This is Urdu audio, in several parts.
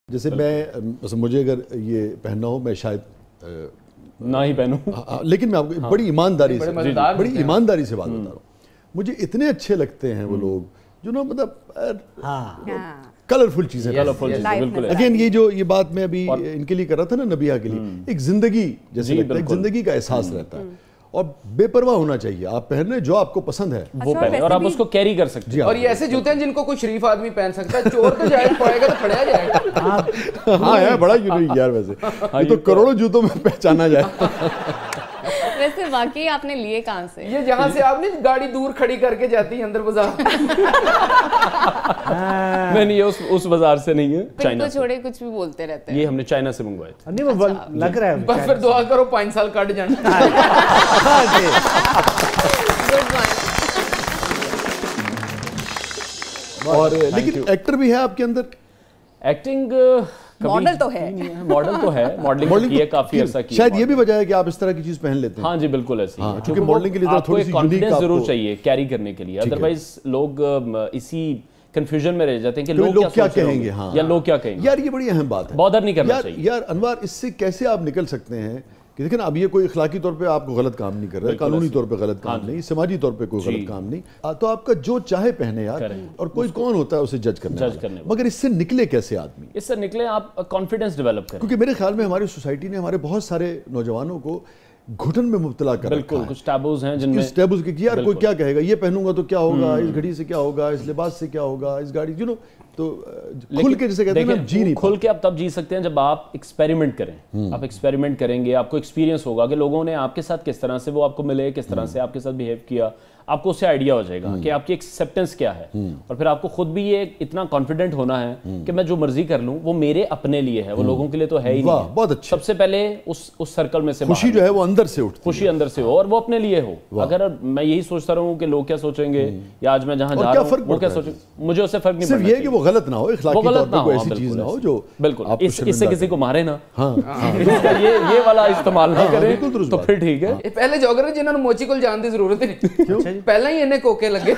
جیسے میں مجھے اگر یہ پہننا ہو میں شاید نہ ہی پہنوں، لیکن میں آپ کو بڑی ایمانداری سے بات بتا رہا ہوں. مجھے اتنے اچھے لگتے ہیں وہ لوگ جو نا مطلب کلرفل چیزیں. اگین یہ بات میں ابھی ان کے لیے کر رہا تھا نا، نبیہ کے لیے ایک زندگی جیسے لگتا ہے، ایک زندگی کا احساس رہتا ہے اور بے پرواہ ہونا چاہیے. آپ پہن رہے جو آپ کو پسند ہے وہ پہنے اور آپ اس کو کیری کر سکتے ہیں. اور یہ ایسے جوتے ہیں جن کو کوئی شریف آدمی پہن سکتا ہے، چور تو جائے پڑے گا تو پھڑیا جائے گا. ہاں ہے بڑا یونیک یار، ویسے یہ تو کروڑوں جوتوں میں پہچانا جائے. ویسے واقعی آپ نے لیے کہاں سے؟ یہ جہاں سے آپ نے گاڑی دور کھڑی کر کے جاتی ہے اندر بازار. نہیں یہ اس بازار سے نہیں ہے، چائنا سے. چھوڑے کچھ بھی بولتے رہتے ہیں. یہ ہم نے چائنا سے منگوائے تھے. نہیں وہ لگ رہا ہے بس پھر دعا کرو 5 سال کٹ جانا. اور لیکن ایکٹر بھی ہے آپ کے اندر. ایکٹنگ ماڈل تو ہے، ماڈلنگ کی ہے کافی عرصہ کی. شاید یہ بھی وجہ ہے کہ آپ اس طرح کی چیز پہن لیتے ہیں. ہاں جی بالکل ایسے ہی، کیونکہ ماڈلنگ کے لیے تھوڑی سی کانفیڈنس ضرور چاہیے کیری کرنے کے لیے، ادروائز لوگ اسی کنفیوژن میں رہ جاتے ہیں کہ لوگ کیا کہیں گے یا لوگ کیا کہیں گے. یار یہ بڑی اہم بات ہے، بادر نہیں کرنا چاہیے. یار انوار اس سے کیسے آپ نکل سکتے ہیں کہ دیکھیں اب یہ کوئی اخلاقی طور پہ آپ کو غلط کام نہیں کر رہا ہے، قانونی طور پہ غلط کام نہیں، سماجی طور پہ کوئی غلط کام نہیں، تو آپ کا جو چاہے پہنے یار. اور کوئی کون ہوتا ہے اسے جج کرنے، مگر اس سے نکلے کیسے آدمی؟ اس سے نکلے آپ کانفیڈنس ڈیولپ کریں. کیونکہ میرے خیال میں ہماری سوسائٹی نے ہمارے بہت سارے نوجوانوں کو گھٹن میں مبتلا کر رکھا ہے. کچھ ٹیبوز ہیں جن میں ٹیبوز کہ یار کوئی کیا کہے گا، یہ پہنوں گا تو کیا ہوگا، اس گھڑی سے کیا ہوگا، اس لباس سے کیا ہوگا، اس گاڑی تو کھل کے جسے کہتے ہیں نا جی نہیں کھل کے آپ تب جی سکتے ہیں جب آپ ایکسپیریمنٹ کریں. آپ ایکسپیریمنٹ کریں گے، آپ کو ایکسپیرینس ہوگا کہ لوگوں نے آپ کے ساتھ کس طرح سے وہ آپ کو ملے، کس طرح سے آپ کے ساتھ بیہیو کیا، آپ کو اس سے آئیڈیا ہو جائے گا کہ آپ کی ایکسیپٹنس کیا ہے. اور پھر آپ کو خود بھی یہ اتنا کانفیڈنٹ ہونا ہے کہ میں جو مرضی کر لوں وہ میرے اپنے لیے ہے، وہ لوگوں کے لیے تو ہے ہی نہیں. بہت اچھا. سب سے پہلے اس سرکل میں سے خوشی جو ہے وہ اندر سے اٹھتی، خوشی اندر سے ہو اور وہ اپنے لیے ہو. اگر میں یہی سوچتا رہوں کہ لوگ کیا سوچیں گے یا آج میں جہاں جا رہا ہوں وہ کیا سوچیں، مجھے اس سے فرق نہیں پڑنا. صرف یہ کہ وہ غلط نہ ہو، اخلاقی طور پہ کوئی ایسی چیز نہ ہو جو بالکل اس سے کسی کو مارے نا، یہ والا استعمال نہ کریں تو پھر ٹھیک ہے. پہلے جوگر جنہوں نے موچی کو جان دی ضرورت نہیں، پہلے ہی انہیں کوکے لگے.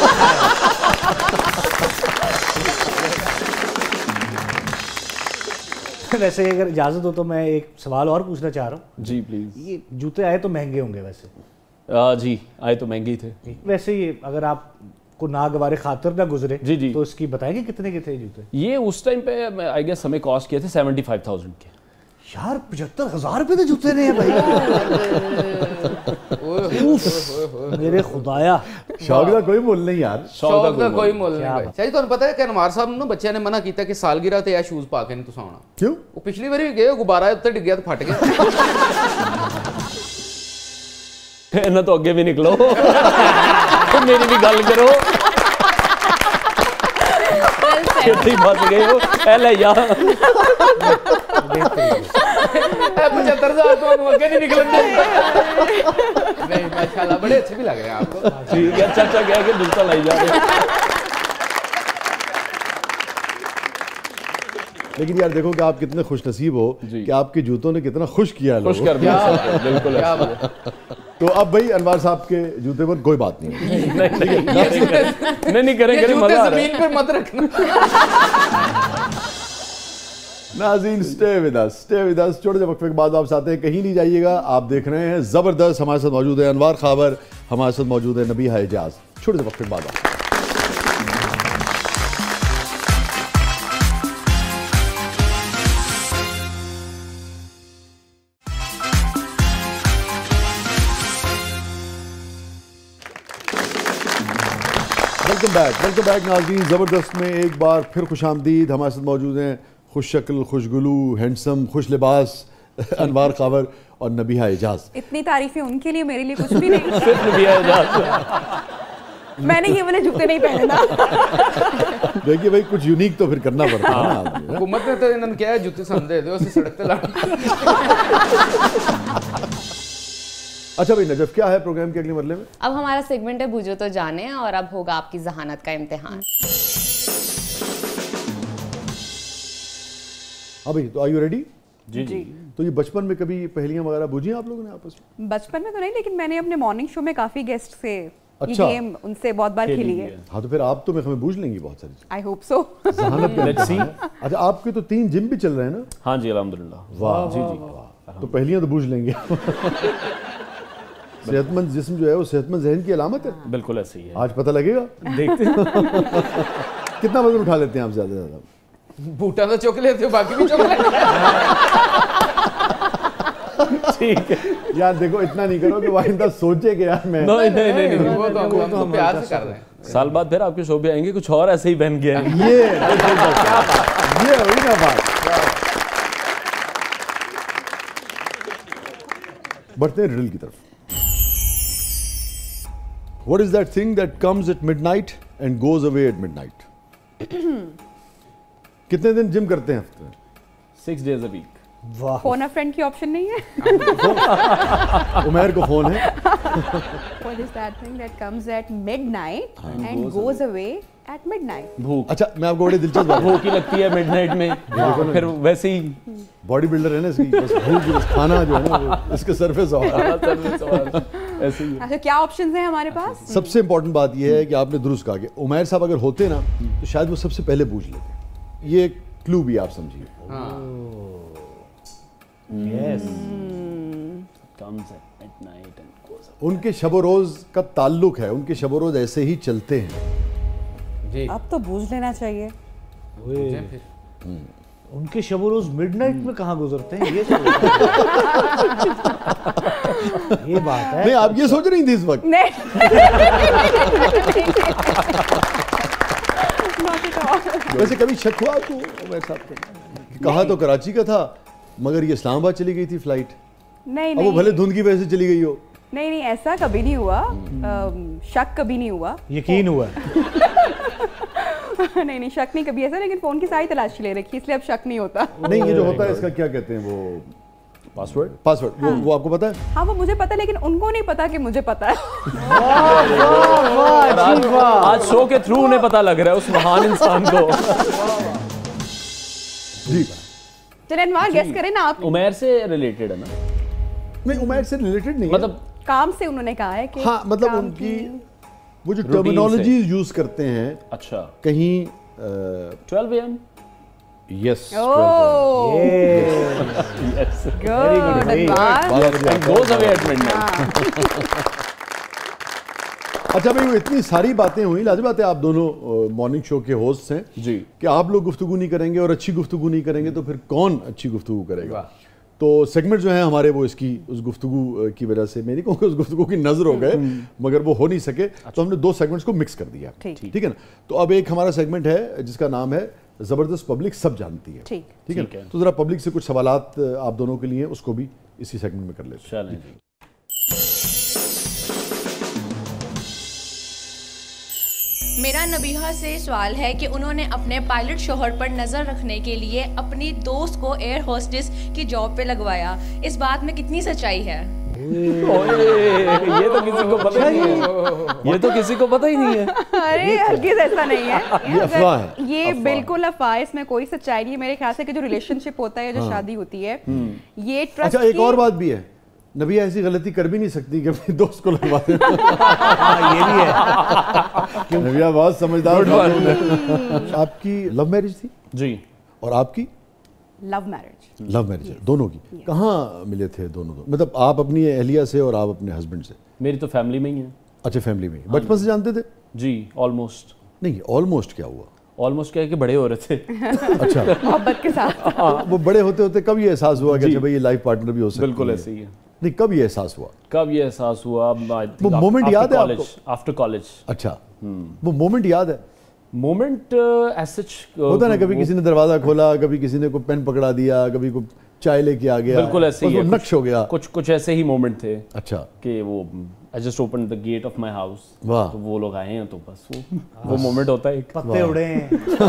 ویسے اگر اجازت ہو تو میں ایک سوال اور پوچھنا چاہ رہا ہوں. جی پلیز. یہ جوتے آئے تو مہنگے ہوں گے ویسے؟ جی آئے تو مہنگے تھے. ویسے یہ اگر آپ کو ناگوار خاطر نہ گزرے جی تو اس کی بتائیں گے کتنے کے تھے جوتے؟ یہ اس ٹائم پہ آئی گیس ہمیں کاسٹ کیے تھے 75,000 کے. یار 75,000 روپے کے جوتے نہیں ہیں بھائی. میرے خدایا. شوق کا کوئی مول نہیں یار، شوق کا کوئی مول نہیں بھائی. چاہیے تو پتہ ہے کہ انوار صاحب نے بچے نے منع کیتا کہ سالگرہ تے یا شوز پا کے نہیں تو سونا. کیوں؟ وہ پچھلی بار بھی گئے غبارہ اتنے ڈگ گیا تو پھٹ گیا. نہ تو اگے بھی نکلو میری بھی گل کرو. بس گئے ہو پہلے یا 75,000 تو اگے نہیں نکلتے. نہیں ماشاءاللہ بڑے اچھے بھی لگ رہے ہیں آپ کو. ٹھیک ہے اچھا گیا کہ دوسرا لائی جا رہے ہیں. لیکن یار دیکھو کہ آپ کتنے خوش نصیب ہو کہ آپ کے جوتوں نے کتنا خوش کیا ہے. خوش کر دیا بالکل. تو اب بھائی انوار صاحب کے جوتے پر کوئی بات نہیں نہیں کریں گے. جوتے زمین پر مت رکھنا. ناظرین اسٹے ود اس چھوٹے سے وقفے کے بعد آپ آتے ہیں، کہیں نہیں جائیے گا. آپ دیکھ رہے ہیں زبردست. ہمارے ساتھ موجود ہے انوار خاور، ہمارے ساتھ موجود ہے نبیہ اعجاز. چھوٹے سے وقفے کے بعد آپ ویلکم بیک ناظرین. زبردست میں ایک بار پھر خوش آمدید. ہمارے ساتھ موجود ہیں خوش شکل، خوشگلو، ہینڈسم، خوش لباس انوار خاور اور نبیہ اعجاز. اتنی تعریفیں ان کے لیے، میرے لیے کچھ بھی نہیں. صرف نبیہ اعجاز. میں نے یہ والے جوتے نہیں پہنے نا. دیکھیے بھائی کچھ یونیک تو پھر کرنا پڑتا ہے نا. حکومت نے تو انہوں نے کیا ہے جوتے سمجھے دے اسی سڑک تے لانا. اچھا بھائی نجف، کیا ہے پروگرام کے اگلے مرحلے میں؟ اب ہمارا سیگمنٹ ہے بوجھو تو جانے، اور اب ہوگا آپ کی ذہانت کا امتحان. ہاں بھائی تو آر یو ریڈی؟ جی. تو یہ بچپن میں کبھی پہلیاں وغیرہ بوجھی آپ لوگوں نے آپس میں؟ بچپن میں تو نہیں، لیکن میں نے اپنے مارننگ شو میں کافی گیسٹ سے یہ گیم ان سے بہت بار کھیلی ہے. ہاں تو پھر آپ تو ہمیں بوجھ لیں گی بہت ساری. I hope so. اچھا آپ کے تو 3 جم بھی چل رہے ہیں نا؟ ہاں جی الحمدللہ. واہ جی جی. تو پہلیاں تو بوجھ لیں گے. صحت مند جسم جو ہے وہ صحت مند ذہن کی علامت ہے. بالکل ایسے ہی ہے. آج پتہ لگے گا. دیکھتے ہیں. کتنا وزن اٹھا لیتے ہیں آپ زیادہ سے زیادہ؟ بوٹا تو چک لیتے ہو, باقی بھی چک لیتے. ٹھیک ہے یار دیکھو اتنا نہیں کرو کہ وہ آئندہ سوچے کہ یار میں. نہیں وہ تو ہم پیار سے کر رہے ہیں. سال بعد پھر آپ کے شو پہ آئیں گے, کچھ اور ایسے ہی بن گیا ہے. یہ ہوئی نا بات. بڑھتے ہیں ریڈل کی طرف. What is that thing that comes at midnight and goes away at midnight? کتنے دن جم کرتے ہیں ہفتے میں؟ 6 days a week. Phone friend کی آپشن نہیں ہے؟ عمیر کو فون ہے. What is that thing that comes at midnight and goes away at midnight? بھوک. اچھا میں آپ کو بڑی دلچسپ بات. بھوک ہی لگتی ہے مڈ نائٹ میں, پھر ویسے ہی باڈی بلڈر ہے نا اس کی, بس بھوک بس کھانا جو ہے نا اس کے سرفیس اور ایسے ہی. اچھا کیا آپشنز ہیں ہمارے پاس؟ سب سے امپورٹنٹ بات یہ ہے کہ آپ نے درست کہا کہ عمیر صاحب اگر ہوتے نا تو شاید وہ سب سے پہلے پوچھ لیتے. یہ ایک کلو بھی آپ سمجھیے. Yes. Comes at midnight and goes away. ان کے شب و روز کا تعلق ہے, ان کے شب و روز ایسے ہی چلتے ہیں. جی اب تو بوجھ لینا چاہیے. ان کے شب و روز مڈ نائٹ میں کہاں گزرتے ہیں, یہ بات ہے. نہیں آپ یہ سوچ رہی تھی اس وقت؟ ویسے کبھی شک ہوا آپ کو عمیر صاحب کو؟ کہا تو کراچی کا تھا مگر یہ اسلام آباد چلی گئی تھی فلائٹ. نہیں اب وہ بھلے دھند کی وجہ سے چلی گئی ہو. نہیں ایسا کبھی نہیں ہوا. شک کبھی نہیں ہوا. یقین ہوا. نہیں شک نہیں کبھی ایسا, لیکن فون کی ساری تلاشی لے رکھی اس لیے اب شک نہیں ہوتا. نہیں یہ جو ہوتا ہے اس کا کیا کہتے ہیں وہ پاسورڈ وہ آپ کو پتا ہے؟ ہاں وہ مجھے پتا, لیکن ان کو نہیں پتا کہ مجھے پتا ہے. آج شو کے تھرو انہیں پتا لگ رہا ہے اس مہان انسان کو. جی چلیں انوار گیس کریں نا آپ. عمیر سے ریلیٹڈ ہے نا؟ نہیں عمیر سے ریلیٹڈ نہیں, مطلب کام سے انہوں نے کہا ہے کہ ہاں مطلب ان کی وہ جو ٹرمینالوجیز یوز کرتے ہیں. اچھا کہیں 12 AM. یس اچھا بھائی وہ اتنی ساری باتیں ہوئیں, لازم بات ہے آپ دونوں مارننگ شو کے ہوسٹ ہیں جی, کہ آپ لوگ گفتگو نہیں کریں گے اور اچھی گفتگو نہیں کریں گے تو پھر کون اچھی گفتگو کرے گا. تو سیگمنٹ جو ہیں ہمارے وہ اس گفتگو کی وجہ سے, میں نہیں کہوں کہ اس گفتگو کی نظر ہو گئے مگر وہ ہو نہیں سکے, تو ہم نے 2 سیگمنٹس کو مکس کر دیا. ٹھیک ہے نا. تو اب ایک ہمارا سیگمنٹ ہے جس کا نام ہے زبردست پبلک سب جانتی ہے. ٹھیک ہے, تو ذرا پبلک سے کچھ سوالات آپ دونوں کے لیے اس کو بھی اسی سیگمنٹ میں کر لیتے ہیں. میرا نبیہا سے سوال ہے کہ انہوں نے اپنے پائلٹ شوہر پر نظر رکھنے کے لیے اپنی دوست کو ایئر ہوسٹس کی جاب پہ لگوایا, اس بات میں کتنی سچائی ہے؟ یہ تو کسی کو پتہ ہی نہیں ہے, یہ تو کسی کو پتہ ہی نہیں ہے. ارے ہرگز ایسا نہیں ہے, یہ افواہ ہے. یہ بالکل افواہ, اس میں کوئی سچائی نہیں ہے. میرے خیال سے کہ جو ریلیشن شپ ہوتا ہے, جو شادی ہوتی ہے, یہ ٹرسٹ. اچھا ایک اور بات بھی ہے, نبی ایسی غلطی کر بھی نہیں سکتی کہ اپنی دوست کو لگوا دیں. یہ بھی ہے. نبیہ بہت سمجھدار. آپ کی لو میرج تھی؟ جی. اور آپ کی؟ Love marriage. لو میرج دونوں کی. کہاں ملے تھے دونوں؟ مطلب آپ اپنی اہلیہ سے اور آپ اپنے ہسبینڈ سے؟ میری تو فیملی میں ہی ہے. اچھا فیملی میں, بچپن سے جانتے تھے؟ جی آلموسٹ. نہیں آلموسٹ کیا ہوا؟ آلموسٹ کیا ہے کہ بڑے ہو رہے تھے. اچھا محبت کے ساتھ. وہ بڑے ہوتے ہوتے کب یہ احساس ہوا کہ اچھا بھائی یہ لائف پارٹنر بھی ہو سکتا ہے؟ بالکل ایسے ہی ہے. نہیں کب یہ احساس ہوا؟ کب یہ احساس ہوا؟ وہ مومنٹ یاد ہے آپ کو؟ After college. اچھا وہ مومنٹ یاد ہے؟ مومنٹ ایز سچ ہوتا نا, کبھی کسی نے دروازہ کھولا, کبھی کسی نے کوئی پین پکڑا دیا, کبھی کوئی چائے لے کے آ گیا. بالکل ایسے ہی نقش ہو گیا. کچھ ایسے ہی مومنٹ تھے. اچھا کہ وہ I just opened the gate of my house. واہ. تو وہ لوگ آئے ہیں تو بس وہ مومنٹ ہوتا ہے. پتے اڑے ہیں.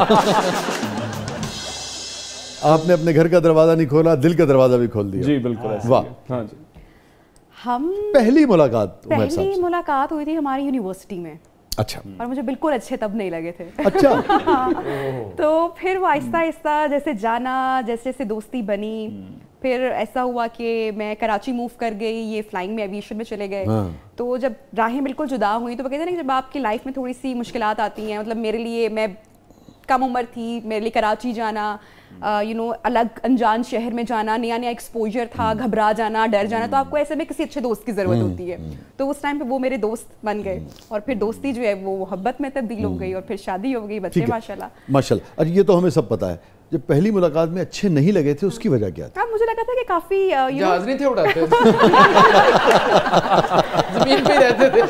آپ نے اپنے گھر کا دروازہ نہیں کھولا, دل کا دروازہ بھی کھول دیا. جی بالکل ایسے. واہ. ہاں جی. ہم پہلی ملاقات ملاقات ہوئی تھی ہماری یونیورسٹی میں. اچھا. اور مجھے بالکل اچھے تب نہیں لگے تھے. اچھا. تو پھر وہ آہستہ آہستہ جیسے جانا, جیسے جیسے دوستی بنی, پھر ایسا ہوا کہ میں کراچی موو کر گئی, یہ فلائنگ میں ایویشن میں چلے گئے. تو جب راہیں بالکل جدا ہوئیں تو وہ کہتے ہیں نا جب آپ کی لائف میں تھوڑی سی مشکلات آتی ہیں, مطلب میرے لیے, میں کم عمر تھی, میرے لیے کراچی جانا, الگ انجان شہر میں جانا, نیا نیا ایکسپوجر تھا, گھبرا جانا, ڈر جانا, تو آپ کو ایسے میں کسی اچھے دوست کی ضرورت ہوتی ہے. تو اس ٹائم پہ وہ میرے دوست بن گئے, اور پھر دوستی جو ہے وہ محبت میں تبدیل ہو گئی, اور پھر شادی ہو گئی, بچے ماشاءاللہ. ماشاءاللہ. اچھا یہ تو ہمیں سب پتا ہے, جب پہلی ملاقات میں اچھے نہیں لگے تھے اس کی وجہ کیا تھی؟ مجھے لگا تھا کہ کافی جہاز نہیں تھے اڑاتے, زمین پہ رہتے تھے.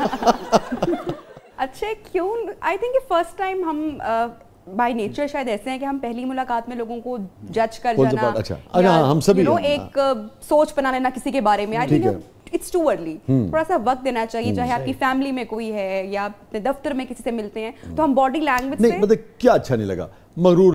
اچھے کیوں, آئی تھنک کہ فرسٹ ٹائم ہم بائی نیچر شاید ایسے ہیں کہ ہم پہلی ملاقات میں لوگوں کو جج کر جانا, ہم سبھی ایک سوچ بنا لینا کسی کے بارے میں. I think it's too early, تھوڑا سا وقت دینا چاہیے, چاہے آپ کی فیملی میں کوئی ہے یا اپنے دفتر میں کسی سے ملتے ہیں, تو ہم باڈی لینگویج سے. نہیں مطلب کیا اچھا نہیں لگا, مغرور